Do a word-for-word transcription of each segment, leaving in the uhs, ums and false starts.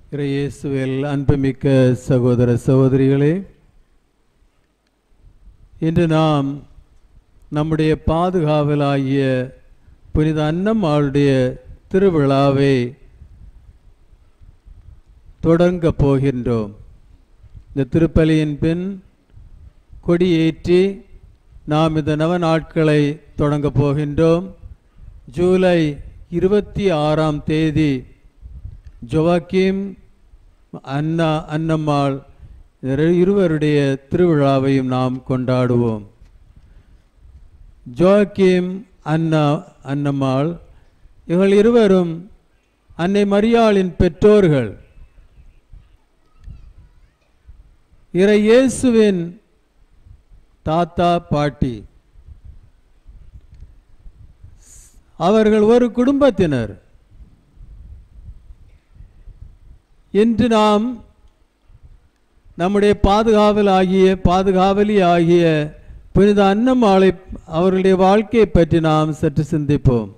இயேசுவில் அன்புமிக்க சகோதர சகோதரிகளே, இன்று நாம் நம்முடைய பாதுகாவலாகிய புனித அன்னம்மாளுடைய திருவிழாவை தொடங்கப் போகின்றோம். இந்த திருப்பலியின் பின் கொடியேற்றி நாம் இந்த நவ நாட்களை தொடங்கப் போகின்றோம். ஜூலை இருபத்தி ஆறாம் தேதி ஜோவாக்கிம் அண்ணா அன்னம்மாள் இருவருடைய திருவிழாவையும் நாம் கொண்டாடுவோம். ஜோவாக்கிம் அண்ணா அன்னம்மாள் இவர்கள் இருவரும் அன்னை மரியாளின் பெற்றோர்கள். இறை இயேசுவின் தாத்தா பாட்டி. அவர்கள் ஒரு குடும்பத்தினர். இன்று நாம் நம்முடைய பாதுகாவல் ஆகிய பாதுகாவலி ஆகிய புனித அன்னம்மாளை அவர்களுடைய வாழ்க்கையை பற்றி நாம் சற்று சிந்திப்போம்.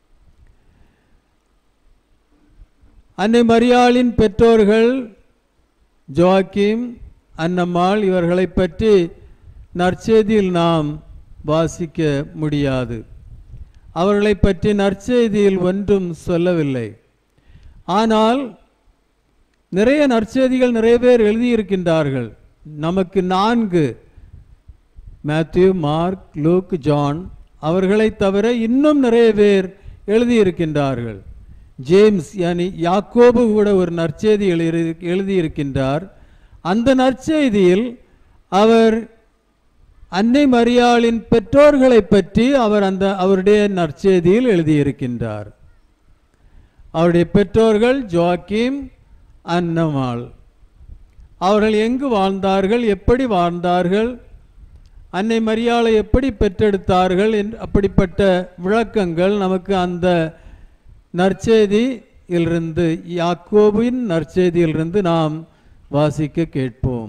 அன்னை மரியாளின் பெற்றோர்கள் ஜோவாக்கிம் அன்னம்மாள். இவர்களை பற்றி நற்செய்தியில் நாம் வாசிக்க முடியாது. அவர்களை பற்றி நற்செய்தியில் ஒன்றும் சொல்லவில்லை. ஆனால் நிறைய நற்செய்திகள் நிறைய பேர் எழுதியிருக்கின்றார்கள். நமக்கு நான்கு, மேத்யூ, மார்க், லூக், ஜான், அவர்களை தவிர இன்னும் நிறைய பேர் எழுதியிருக்கின்றார்கள். ஜேம்ஸ் யானி யாக்கோபு கூட ஒரு நற்செய்தி எழுதி எழுதியிருக்கின்றார். அந்த நற்செய்தியில் அவர் அன்னை மரியாளின் பெற்றோர்களை பற்றி அவர் அந்த அவருடைய நற்செய்தியில் எழுதியிருக்கின்றார். அவருடைய பெற்றோர்கள் ஜோவாக்கிம் அன்னம்மாள். அவர்கள் எங்கு வாழ்ந்தார்கள், எப்படி வாழ்ந்தார்கள், அன்னை மரியாளை எப்படி பெற்றெடுத்தார்கள், அப்படிப்பட்ட விளக்கங்கள் நமக்கு அந்த நற்செய்தியிலிருந்து, யாக்கோபின் நற்செய்தியிலிருந்து நாம் வாசிக்க கேட்போம்.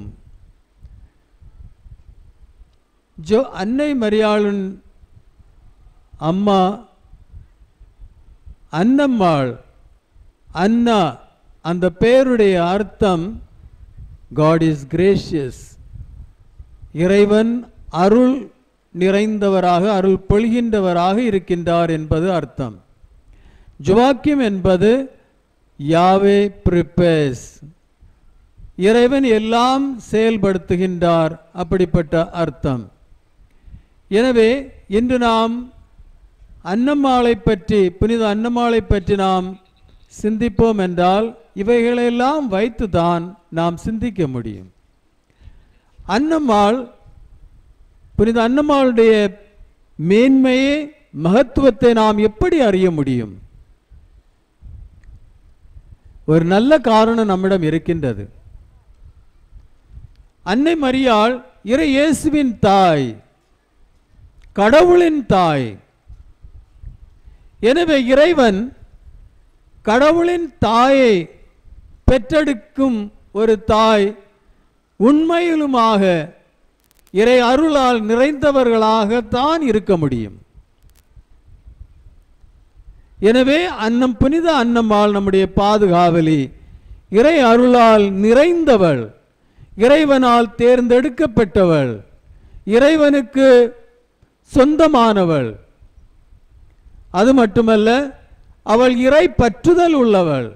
ஜோ அன்னை மரியாளின் அம்மா அன்னம்மாள். அன்னா அந்த பெயருடைய அர்த்தம் God is gracious. இறைவன் அருள் நிறைந்தவராக, அருள் பொழிகின்றவராக இருக்கின்றார் என்பது அர்த்தம். ஜோவாக்கிம் என்பது யாவே பிரிப்பேர்ஸ், இறைவன் எல்லாம் செயல்படுத்துகின்றார், அப்படிப்பட்ட அர்த்தம். எனவே இன்று நாம் அன்னம்மாளை பற்றி, புனித அன்னம்மாளை பற்றி நாம் சிந்திப்போம் என்றால் இவைகளெல்லாம் வைத்து தான் நாம் சிந்திக்க முடியும். அன்னம்மாள், புனித அன்னம்மாளுடைய மேன்மையை, மகத்துவத்தை நாம் எப்படி அறிய முடியும்? ஒரு நல்ல காரணம் நம்மிடம் இருக்கின்றது. அன்னை மரியாள் இறை இயேசுவின் தாய், கடவுளின் தாய். எனவே இறைவன் கடவுளின் தாயை பெற்றெடுக்கும் ஒரு தாய் உண்மையிலுமாக இறை அருளால் நிறைந்தவர்களாகத்தான் இருக்க முடியும். எனவே அன்னம் புனித அன்னம்மாள் நம்முடைய பாதுகாவலி, இறை அருளால் நிறைந்தவள், இறைவனால் தேர்ந்தெடுக்கப்பட்டவள், இறைவனுக்கு சொந்தமானவள். அது மட்டுமல்ல, அவள் இறை பற்றுதல் உள்ளவள்,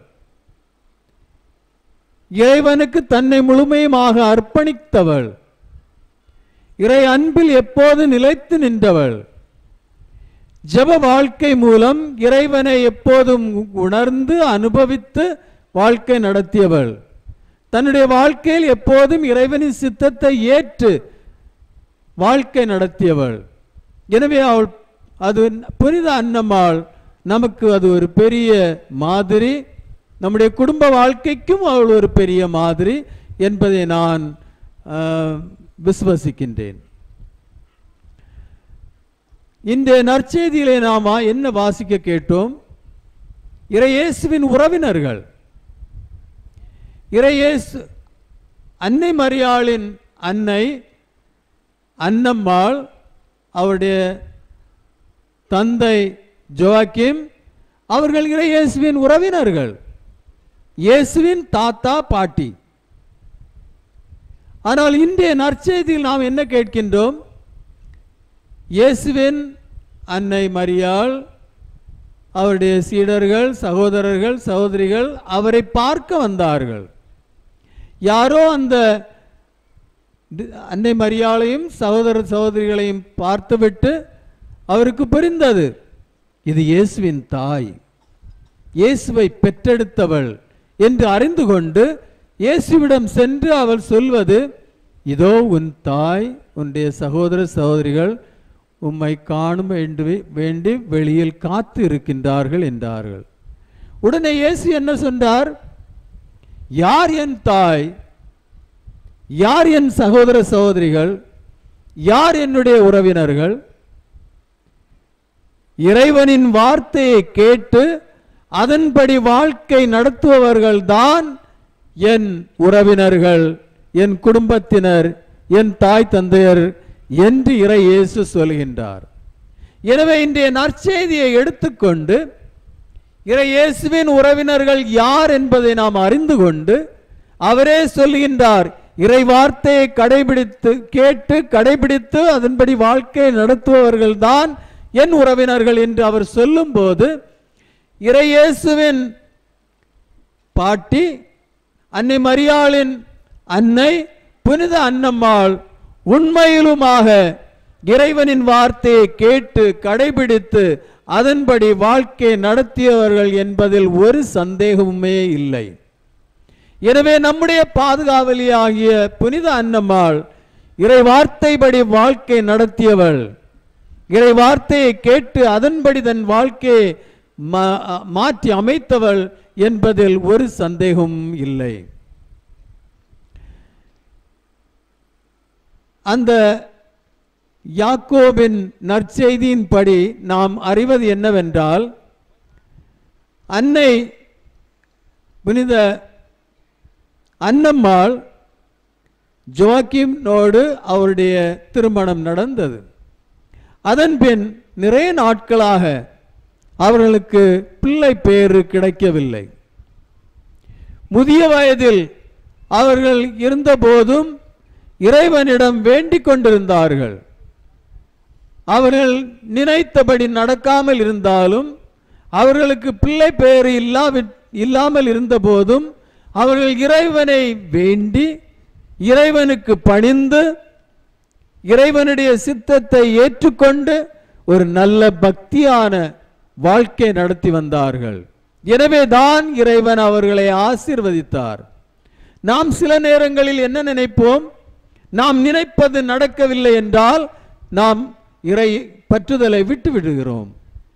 இறைவனுக்கு தன்னை முழுமையுமாக அர்ப்பணித்தவள், இறை அன்பில் எப்போது நிலைத்து நின்றவள், ஜெப வாழ்க்கை மூலம் இறைவனை எப்போதும் உணர்ந்து அனுபவித்து வாழ்க்கை நடத்தியவள், தன்னுடைய வாழ்க்கையில் எப்போதும் இறைவனின் சித்தத்தை ஏற்று வாழ்க்கை நடத்தியவள். எனவே அவள், அது புனித அன்னம்மாள் நமக்கு அது ஒரு பெரிய மாதிரி, நம்முடைய குடும்ப வாழ்க்கைக்கும் அவள் ஒரு பெரிய மாதிரி என்பதை நான் விசுவசிக்கின்றேன். இந்த நற்செய்தியிலே நாம என்ன வாசிக்க கேட்டோம்? இறை இயேசுவின் உறவினர்கள், இறை இயேசு அன்னை மரியாளின் அன்னை அன்னம்மாள், அவருடைய தந்தை ஜோவாக்கிம், அவர்கள் இறை இயேசுவின் உறவினர்கள். இயேசுவின் தாத்தா பாட்டி. ஆனால் இன்றைய நற்செய்தியில் நாம் என்ன கேட்கின்றோம்? இயேசுவின் அன்னை மரியாள், அவருடைய சீடர்கள், சகோதரர்கள், சகோதரிகள் அவரை பார்க்க வந்தார்கள். யாரோ அந்த அன்னை மரியாளையும் சகோதர சகோதரிகளையும் பார்த்துவிட்டு அவருக்கு புரிந்தது, இது இயேசுவின் தாய், இயேசுவை பெற்றெடுத்தவள் என்று அறிந்து கொண்டு இயேசுவிடம் சென்று அவள் சொல்வது, இதோ உன் தாய், உன்னுடைய சகோதர சகோதரிகள் உம்மை காணும் வேண்டி வெளியில் காத்து இருக்கின்றார்கள் என்றார்கள். உடனே இயேசு என்ன சொன்னார்? யார் என் தாய், யார் என் சகோதர சகோதரிகள், யார் என்னுடைய உறவினர்கள்? இறைவனின் வார்த்தையை கேட்டு அதன்படி வாழ்க்கை நடத்துபவர்கள் தான் என் உறவினர்கள், என் குடும்பத்தினர், என் தாய் தந்தையர் என்று இறை இயேசு சொல்கின்றார். எனவே இன்றைய நற்செய்தியை எடுத்துக்கொண்டு இறை இயேசுவின் உறவினர்கள் யார் என்பதை நாம் அறிந்து கொண்டு அவரே சொல்கின்றார், இறை வார்த்தையை கடைபிடித்து கேட்டு கடைபிடித்து அதன்படி வாழ்க்கையை நடத்துபவர்கள் தான் என் உறவினர்கள் என்று அவர் சொல்லும் போது இறை இயேசுவின் பாட்டி, அன்னை மரியாளின் அன்னை புனித அன்னம்மாள் உண்மையிலுமாக இறைவனின் வார்த்தையை கேட்டு கடைபிடித்து அதன்படி வாழ்க்கை நடத்தியவர்கள் என்பதில் ஒரு சந்தேகமுமே இல்லை. எனவே நம்முடைய பாதுகாவலியாகிய புனித அன்னம்மாள் இறை வார்த்தைப்படி வாழ்க்கை நடத்தியவள், இறை வார்த்தையை கேட்டு அதன்படி தன் வாழ்க்கையை மாற்றி அமைத்தவள் என்பதில் ஒரு சந்தேகமும் இல்லை. அந்த யாக்கோபின் நற்செய்தியின்படி நாம் அறிவது என்னவென்றால், அன்னை புனித அன்னம்மாள் ஜோக்கினோடு அவருடைய திருமணம் நடந்தது. அதன்பின் நிறைய நாட்களாக அவர்களுக்கு பிள்ளை பேறு கிடைக்கவில்லை. முதிய வயதில் அவர்கள் இருந்தபோதும் இறைவனிடம் வேண்டிக் கொண்டிருந்தார்கள். அவர்கள் நினைத்தபடி நடக்காமல் இருந்தாலும், அவர்களுக்கு பிள்ளை பேறு இல்லாவி இல்லாமல் இருந்த போதும் அவர்கள் இறைவனை வேண்டி இறைவனுக்கு பணிந்து இறைவனுடைய சித்தத்தை ஏற்றுக்கொண்டு ஒரு நல்ல பக்தியான வாழ்க்கை நடத்தி வந்தார்கள். எனவே தான் இறைவன் அவர்களை ஆசீர்வதித்தார். நாம் சில நேரங்களில் என்ன நினைப்போம்? நாம் நினைப்பது நடக்கவில்லை என்றால் நாம் இறை பற்றுதலை விட்டு விடுகிறோம்.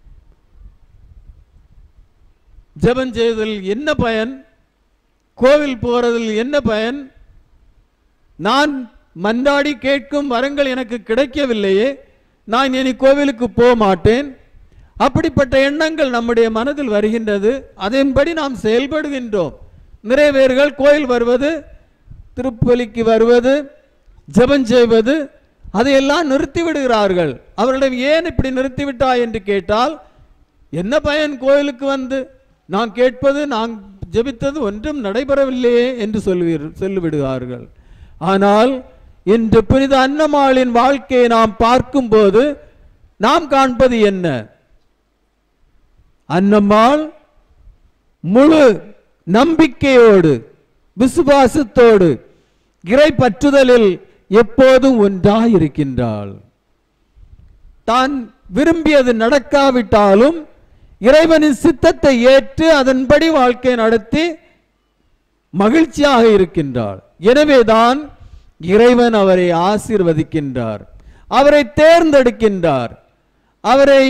ஜெபம் செய்வதில் என்ன பயன்? கோவில் போறதில் என்ன பயன்? நான் மன்றாடி கேட்கும் வரங்கள் எனக்கு கிடைக்கவில்லையே, நான் இனி கோவிலுக்கு போக மாட்டேன். அப்படிப்பட்ட எண்ணங்கள் நம்முடைய மனதில் வருகின்றது. அதன்படி நாம் செயல்படுகின்றோம். நிறைய பேர்கள் கோயில் வருவது, திருப்பலிக்கு வருவது, ஜெபம் செய்வது அதையெல்லாம் நிறுத்தி விடுகிறார்கள். அவர்களிடம் ஏன் இப்படி நிறுத்திவிட்டாய் என்று கேட்டால், என்ன பயன் கோயிலுக்கு வந்து, நான் கேட்பது நான் ஜெபித்தது ஒன்றும் நடைபெறவில்லையே என்று சொல்லுவீர் சொல்லிவிடுகிறார்கள். ஆனால் இன்று புனித அன்னம்மாளின் வாழ்க்கையை நாம் பார்க்கும்போது நாம் காண்பது என்ன? அன்னம்மாள் முழு நம்பிக்கையோடு விசுவாசத்தோடு இறை பற்றுதலில் எப்போதும் ஒன்றாயிருக்கின்றாள். தான் விரும்பியது நடக்காவிட்டாலும் இறைவனின் சித்தத்தை ஏற்று அதன்படி வாழ்க்கை நடத்தி மகிழ்ச்சியாக இருக்கின்றாள். எனவேதான் இறைவன் அவரை ஆசீர்வதிக்கின்றார், அவரை தேர்ந்தெடுக்கின்றார், அவரை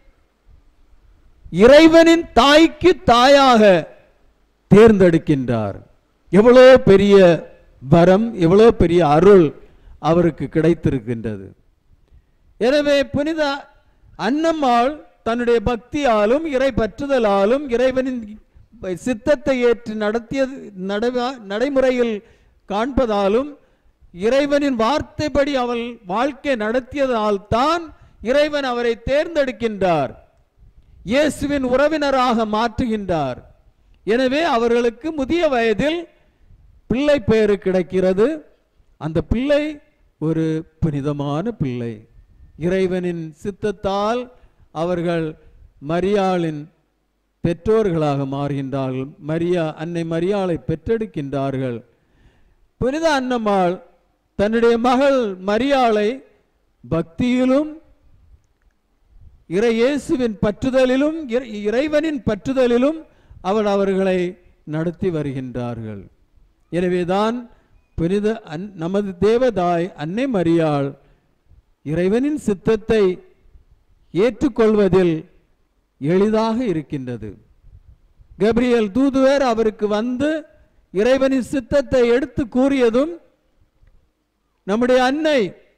இறைவனின் தாய்க்கு தாயாக தேர்ந்தெடுக்கின்றார். எவ்வளோ பெரிய வரம், எவ்வளோ பெரிய அருள் அவருக்கு கிடைத்திருக்கின்றது. எனவே புனித அன்னம்மாள் தன்னுடைய பக்தியாலும் இறை பற்றுதலாலும் இறைவனின் சித்தத்தை ஏற்று நடத்தியது நடைமுறையில் காண்பதாலும் இறைவனின் வார்த்தைப்படி அவள் வாழ்க்கை நடத்தியதால் தான் இறைவன் அவரை தேர்ந்தெடுக்கின்றார், இயேசுவின் உறவினராக மாற்றுகின்றார். எனவே அவர்களுக்கு முதிய வயதில் பிள்ளை பேறு கிடைக்கிறது. அந்த பிள்ளை ஒரு புனிதமான பிள்ளை. இறைவனின் சித்தத்தால் அவர்கள் மரியாளின் பெற்றோர்களாக மாறுகின்றார்கள். மரியா அன்னை மரியாளை பெற்றெடுக்கின்றார்கள். புனித அன்னம்மாள் தன்னுடைய மகள் மரியாளை பக்தியிலும் இறை இயேசுவின் பற்றுதலிலும் இறைவனின் பற்றுதலிலும் அவள் அவர்களை நடத்தி வருகின்றார்கள். எனவேதான் புனித அன் நமது தேவதாய் அன்னை மரியாள் இறைவனின் சித்தத்தை ஏற்றுக்கொள்வதில் எளிதாக இருக்கின்றது. கபிரியல் தூதுவர் அவருக்கு வந்து இறைவனின் சித்தத்தை எடுத்து கூறியதும் நம்முடைய அன்னை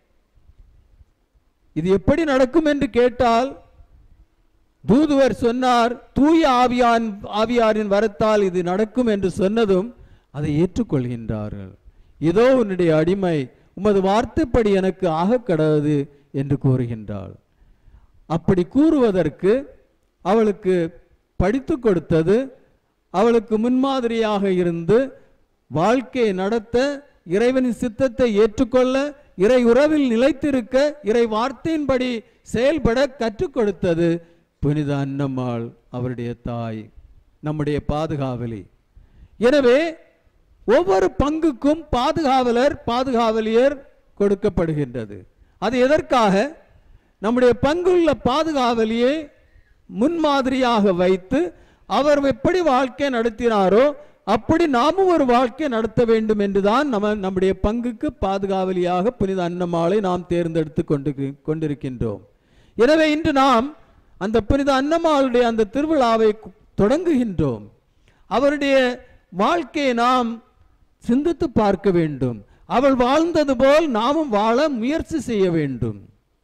இது எப்படி நடக்கும் என்று கேட்டால் தூதுவர் சொன்னார், தூய ஆவியான் ஆவியாரின் வரத்தால் இது நடக்கும் என்று சொன்னதும் அதை ஏற்றுக்கொள்கின்றார்கள். இதோ உன்னுடைய அடிமை, உமது வார்த்தைப்படி எனக்கு ஆக கடவுது என்று கூறுகின்றாள். அப்படி கூறுவதற்கு அவளுக்கு படித்து கொடுத்தது, அவளுக்கு முன்மாதிரியாக இருந்து வாழ்க்கையை நடத்த, இறைவனின் சித்தத்தை ஏற்றுக்கொள்ள, இறை உறவில் நிலைத்திருக்க, இறை வார்த்தையின்படி செயல்பட கற்றுக் கொடுத்தது புனித அன்னம்மாள், அவருடைய தாய், நம்முடைய பாதுகாவலி. எனவே ஒவ்வொரு பங்குக்கும் பாதுகாவலர் பாதுகாவலியர் கொடுக்கப்படுகின்றது. அது எதற்காக? நம்முடைய பங்குள்ள பாதுகாவலியை முன்மாதிரியாக வைத்து அவர் எப்படி வாழ்க்கை நடத்தினாரோ அப்படி நாமும் ஒரு வாழ்க்கை நடத்த வேண்டும் என்றுதான் நம்ம நம்முடைய பங்குக்கு பாதுகாவலியாக புனித அன்னம்மாளை நாம் தேர்ந்தெடுத்து கொண்டு கொண்டிருக்கின்றோம். எனவே இன்று நாம் அந்த புனித அன்னம்மாளுடைய அந்த திருவிழாவை தொடங்குகின்றோம். அவருடைய வாழ்க்கையை நாம் சிந்தித்து பார்க்க வேண்டும். அவள் வாழ்ந்தது போல் நாமும் வாழ முயற்சி செய்ய வேண்டும்.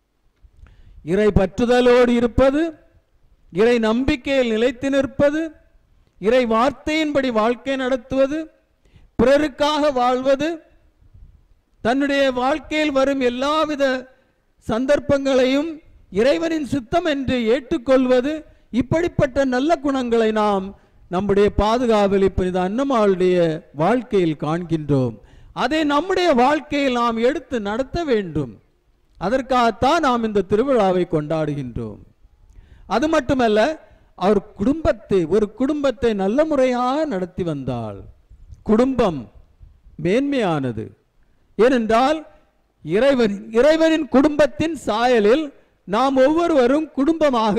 இறை பற்றுதலோடு இருப்பது, இறை நம்பிக்கையில் நிலைத்து நிற்பது, இறை வார்த்தையின்படி வாழ்க்கை நடத்துவது, பிறருக்காக வாழ்வது, தன்னுடைய வாழ்க்கையில் வரும் எல்லாவித சந்தர்ப்பங்களையும் இறைவனின் சித்தம் என்று ஏற்றுக்கொள்வது, இப்படிப்பட்ட நல்ல குணங்களை நாம் நம்முடைய பாதுகாவலி புனித அன்னம்மாளுடைய வாழ்க்கையில் காண்கின்றோம். அதை நம்முடைய வாழ்க்கையில் நாம் எடுத்து நடத்த வேண்டும். அதற்காகத்தான் நாம் இந்த திருவிழாவை கொண்டாடுகின்றோம். அது மட்டுமல்ல, அவர் குடும்பத்தை ஒரு குடும்பத்தை நல்ல முறையாக நடத்தி வந்தாள். குடும்பம் மேன்மையானது. ஏனென்றால் இறைவனின் இறைவனின் குடும்பத்தின் சாயலில் நாம் ஒவ்வொருவரும் குடும்பமாக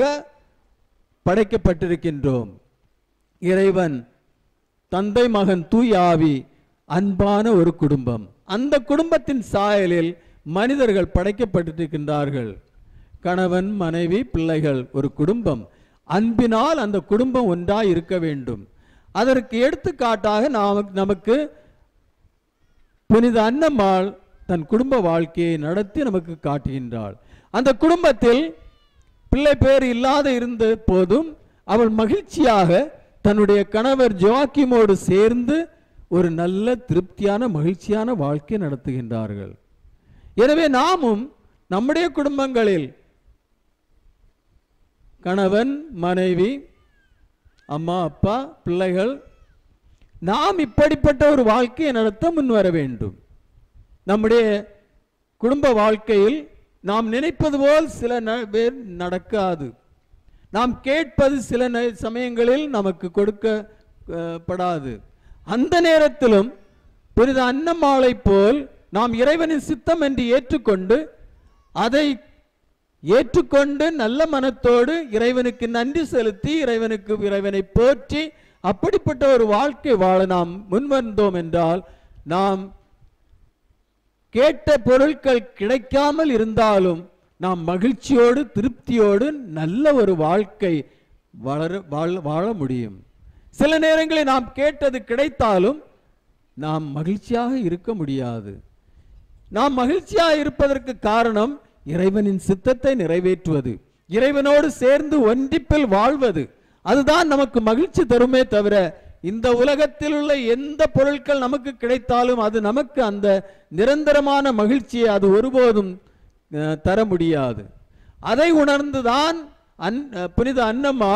படைக்கப்பட்டிருக்கின்றோம். இறைவன் தந்தை மகன் தூய ஆவி அன்பான ஒரு குடும்பம். அந்த குடும்பத்தின் சாயலில் மனிதர்கள் படைக்கப்பட்டிருக்கின்றார்கள். கணவன் மனைவி பிள்ளைகள் ஒரு குடும்பம். அன்பினால் அந்த குடும்பம் ஒன்றாய் இருக்க வேண்டும். அதற்கு எடுத்துக்காட்டாக நாம் நமக்கு புனித அன்னம்மாள் தன் குடும்ப வாழ்க்கையை நடத்தி நமக்கு காட்டுகின்றாள். அந்த குடும்பத்தில் பிள்ளை பேர் இல்லாத இருந்த போதும் அவள் மகிழ்ச்சியாக தன்னுடைய கணவர் ஜோக்கிமோடு சேர்ந்து ஒரு நல்ல திருப்தியான மகிழ்ச்சியான வாழ்க்கை நடத்துகின்றார்கள். எனவே நாமும் நம்முடைய குடும்பங்களில் கணவன் மனைவி அம்மா அப்பா பிள்ளைகள் நாம் இப்படிப்பட்ட ஒரு வாழ்க்கையை நடத்த முன்வர வேண்டும். நம்முடைய குடும்ப வாழ்க்கையில் நாம் நினைப்பது போல் சில பேர் நடக்காது. நாம் கேட்பது சில சமயங்களில் நமக்கு கொடுக்கப்படாது. அந்த நேரத்திலும் புனித அன்னம்மாளை போல் நாம் இறைவனின் சித்தம் என்று ஏற்றுக்கொண்டு அதை ஏற்றுக்கொண்டு நல்ல மனத்தோடு இறைவனுக்கு நன்றி செலுத்தி இறைவனுக்கு இறைவனை போற்றி அப்படிப்பட்ட ஒரு வாழ்க்கை வாழ நாம் முன்வந்தோம் என்றால் நாம் கேட்ட பொருட்கள் கிடைக்காமல் இருந்தாலும் நாம் மகிழ்ச்சியோடு திருப்தியோடு நல்ல ஒரு வாழ்க்கை வளர வாழ முடியும். சில நேரங்களில் நாம் கேட்டது கிடைத்தாலும் நாம் மகிழ்ச்சியாக இருக்க முடியாது. நாம் மகிழ்ச்சியாக இருப்பதற்கு காரணம் இறைவனின் சித்தத்தை நிறைவேற்றுவது, இறைவனோடு சேர்ந்து ஒன்றிப்பில் வாழ்வது. அதுதான் நமக்கு மகிழ்ச்சி தருமே தவிர இந்த உலகத்தில் உள்ள எந்த பொருட்கள் நமக்கு கிடைத்தாலும் அது நமக்கு அந்த நிரந்தரமான மகிழ்ச்சியை அது ஒருபோதும் தர முடியாது. அதை உணர்ந்துதான் அன் புனித அன்னம்மாள்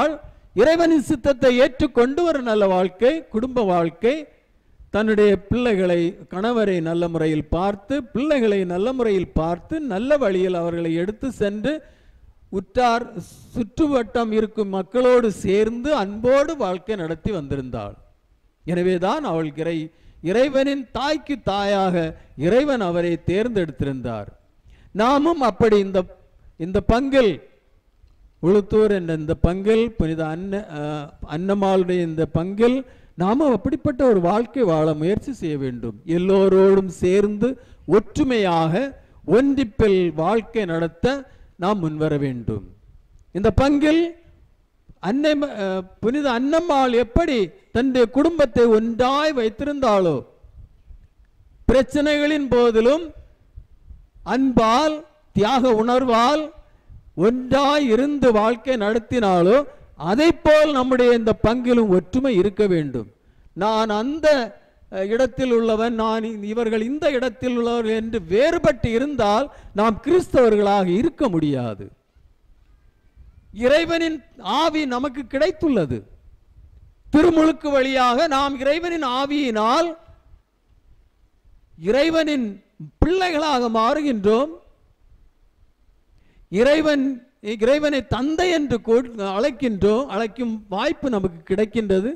இறைவனின் சித்தத்தை ஏற்றுக்கொண்டு ஒரு நல்ல வாழ்க்கை, குடும்ப வாழ்க்கை, தன்னுடைய பிள்ளைகளை, கணவரை நல்ல முறையில் பார்த்து, பிள்ளைகளை நல்ல முறையில் பார்த்து, நல்ல வழியில் அவர்களை எடுத்து சென்று உற்றார் சுற்றுவட்டம் இருக்கும் மக்களோடு சேர்ந்து அன்போடு வாழ்க்கை நடத்தி வந்திருந்தாள். எனவேதான் அவள் இறை இறைவனின் தாய்க்கு தாயாக இறைவன் அவரை தேர்ந்தெடுத்திருந்தார். நாமும் அப்படி இந்த இந்த பங்கில், உளுத்தூர் என்ற இந்த பங்கில், புனித அன்ன அன்னம்மாளுடைய இந்த பங்கில் நாமும் அப்படிப்பட்ட ஒரு வாழ்க்கை வாழ முயற்சி செய்ய வேண்டும். எல்லோரோடும் சேர்ந்து ஒற்றுமையாக ஒன்றிப்பில் வாழ்க்கை நடத்த நாம் முன்வர வேண்டும். இந்த பங்கில் அன்னை புனித அன்னம்மாள் எப்படி தன்னுடைய குடும்பத்தை ஒன்றாய் வைத்திருந்தாளோ, பிரச்சனைகளின் போதிலும் அன்பால் தியாக உணர்வால் ஒன்றாய் இருந்து வாழ்க்கை நடத்தினாலோ, அதை போல் நம்முடைய இந்த பங்கிலும் ஒற்றுமை இருக்க வேண்டும். நான் அந்த இடத்தில் உள்ளவன், நான் இவர்கள் இந்த இடத்தில் உள்ளவர்கள் என்று வேறுபட்டு இருந்தால் நாம் கிறிஸ்தவர்களாக இருக்க முடியாது. இறைவனின் ஆவி நமக்கு கிடைத்துள்ளது. திருமுழுக்கு வழியாக நாம் இறைவனின் ஆவியினால் இறைவனின் பிள்ளைகளாக மாறுகின்றோம். இறைவன் இறைவனை தந்தை என்று அழைக்கின்றோம். அழைக்கும் வாய்ப்பு நமக்கு கிடைக்கின்றது.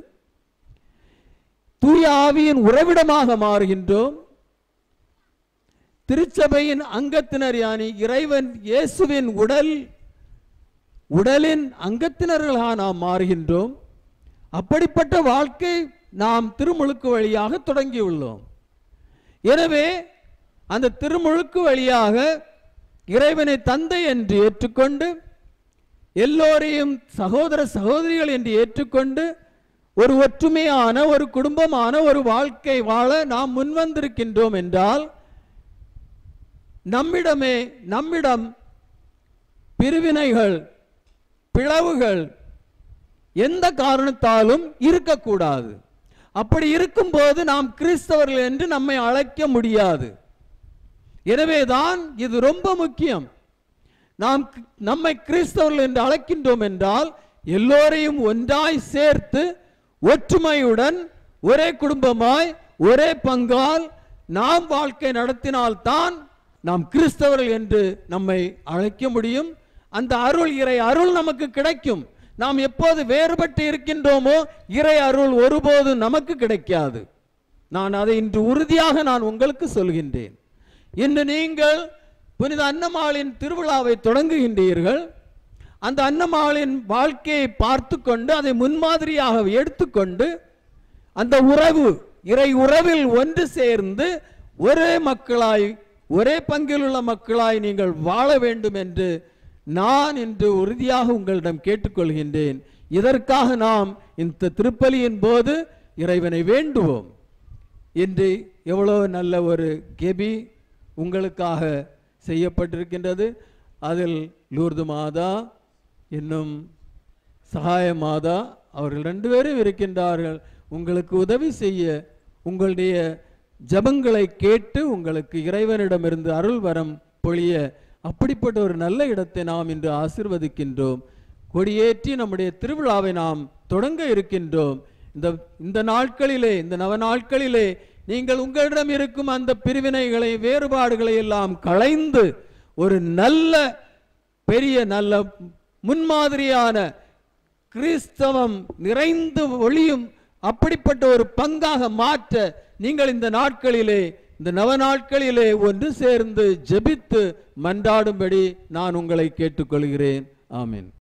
தூய ஆவியின் உறைவிடமாக மாறுகின்றோம். திருச்சபையின் அங்கத்தினர், யானி இறைவன் இயேசுவின் உடல் உடலின் அங்கத்தினர்களாக நாம் மாறுகின்றோம். அப்படிப்பட்ட வாழ்க்கை நாம் திருமுழுக்கு வழியாக தொடங்கியுள்ளோம். எனவே அந்த திருமுழுக்கு வழியாக இறைவனை தந்தை என்று ஏற்றுக்கொண்டு, எல்லோரையும் சகோதர சகோதரிகள் என்று ஏற்றுக்கொண்டு, ஒரு ஒற்றுமையான ஒரு குடும்பமான ஒரு வாழ்க்கை வாழ நாம் முன்வந்திருக்கின்றோம் என்றால், நம்மிடமே நம்மிடம் பிரிவினைகள், பிளவுகள் எந்த காரணத்தாலும் இருக்கக்கூடாது. அப்படி இருக்கும்போது நாம் கிறிஸ்தவர்கள் என்று நம்மை அழைக்க முடியாது. எனவேதான் இது ரொம்ப முக்கியம். நாம் நம்மை கிறிஸ்தவர்கள் என்று அழைக்கின்றோம் என்றால் எல்லோரையும் ஒன்றாய் சேர்த்து ஒற்றுமையுடன் ஒரே குடும்பமாய் ஒரே பங்கால் நாம் வாழ்க்கை நடத்தினால்தான் நாம் கிறிஸ்தவர்கள் என்று நம்மை அழைக்க முடியும். அந்த அருள், இறை அருள் நமக்கு கிடைக்கும். நாம் எப்போது வேறுபட்டு இருக்கின்றோமோ இறை அருள் ஒருபோதும் நமக்கு கிடைக்காது. நான் அதை இன்று உறுதியாக நான் உங்களுக்கு சொல்கின்றேன். இன்று நீங்கள் புனித அன்னம்மாளின் திருவிழாவை தொடங்குகின்றீர்கள். அந்த அன்னம்மாளின் வாழ்க்கையை பார்த்து கொண்டு அதை முன்மாதிரியாக எடுத்துக்கொண்டு அந்த உறவு, இறை உறவில் ஒன்று சேர்ந்து ஒரே மக்களாய், ஒரே பங்கில் உள்ள மக்களாய் நீங்கள் வாழ வேண்டும் என்று நான் இன்று உறுதியாக உங்களிடம் கேட்டுக்கொள்கின்றேன். இதற்காக நாம் இந்த திருப்பலியின் போது இறைவனை வேண்டுவோம். இன்று எவ்வளவு நல்ல ஒரு கெபி உங்களுக்காக செய்யப்பட்டிருக்கின்றது. அதில் லூர்து மாதா, இன்னும் சகாய மாதா அவர்கள் ரெண்டு பேரும் இருக்கின்றார்கள். உங்களுக்கு உதவி செய்ய, உங்களுடைய ஜபங்களை கேட்டு உங்களுக்கு இறைவனிடமிருந்து அருள் வரம் பொழிய அப்படிப்பட்ட ஒரு நல்ல இடத்தை நாம் இன்று ஆசீர்வதிக்கின்றோம். கொடியேற்றி நம்முடைய திருவிழாவை நாம் தொடங்க இருக்கின்றோம். இந்த இந்த நாட்களிலே, இந்த நவ நாட்களிலே நீங்கள் உங்களிடம் இருக்கும் அந்த பிரிவினைகளை, வேறுபாடுகளை எல்லாம் களைந்து ஒரு நல்ல பெரிய நல்ல முன்மாதிரியான கிறிஸ்தவம் நிறைந்து ஒளியும் அப்படிப்பட்ட ஒரு பங்காக மாற்ற நீங்கள் இந்த நாட்களிலே, இந்த நவ நாட்களிலே ஒன்று சேர்ந்து ஜெபித்து மன்றாடும்படி நான் உங்களை கேட்டுக்கொள்கிறேன். ஆமீன்.